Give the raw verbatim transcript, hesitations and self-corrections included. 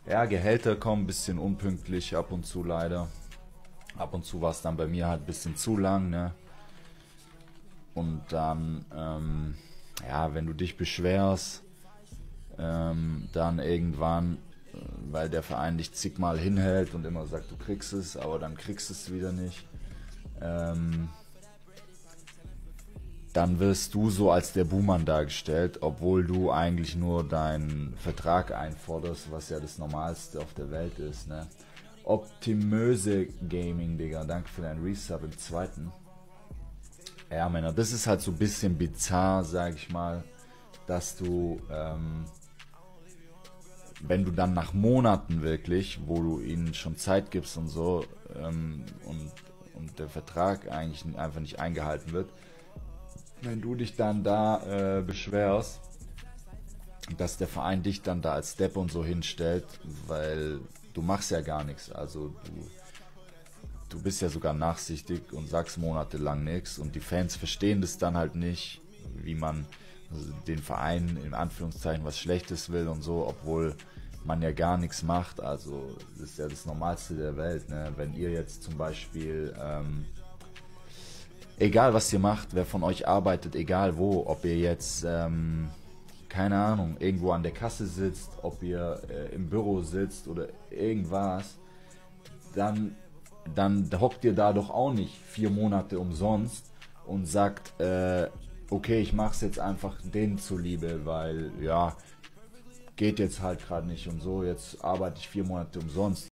Ja, Gehälter kommen ein bisschen unpünktlich ab und zu leider. Ab und zu war es dann bei mir halt ein bisschen zu lang, ne? Und dann, ähm, ja, wenn du dich beschwerst, ähm, dann irgendwann, äh, weil der Verein dich zigmal hinhält und immer sagt, du kriegst es, aber dann kriegst du es wieder nicht, ähm, dann wirst du so als der Buhmann dargestellt, obwohl du eigentlich nur deinen Vertrag einforderst, was ja das Normalste auf der Welt ist, ne? Optimöse Gaming, Digga, danke für deinen Resub im zweiten. Ja, Männer, das ist halt so ein bisschen bizarr, sag ich mal, dass du, ähm, wenn du dann nach Monaten wirklich, wo du ihnen schon Zeit gibst und so, ähm, und, und der Vertrag eigentlich einfach nicht eingehalten wird, wenn du dich dann da äh, beschwerst, dass der Verein dich dann da als Depp und so hinstellt, weil du machst ja gar nichts. Also du, du bist ja sogar nachsichtig und sagst monatelang nichts und die Fans verstehen das dann halt nicht, wie man den Verein in Anführungszeichen was Schlechtes will und so, obwohl man ja gar nichts macht. Also das ist ja das Normalste der Welt, ne? Wenn ihr jetzt zum Beispiel ähm, egal was ihr macht, wer von euch arbeitet, egal wo, ob ihr jetzt, ähm, keine Ahnung, irgendwo an der Kasse sitzt, ob ihr äh, im Büro sitzt oder irgendwas, dann, dann hockt ihr da doch auch nicht vier Monate umsonst und sagt, äh, okay, ich mach's jetzt einfach denen zuliebe, weil, ja, geht jetzt halt gerade nicht und so, jetzt arbeite ich vier Monate umsonst.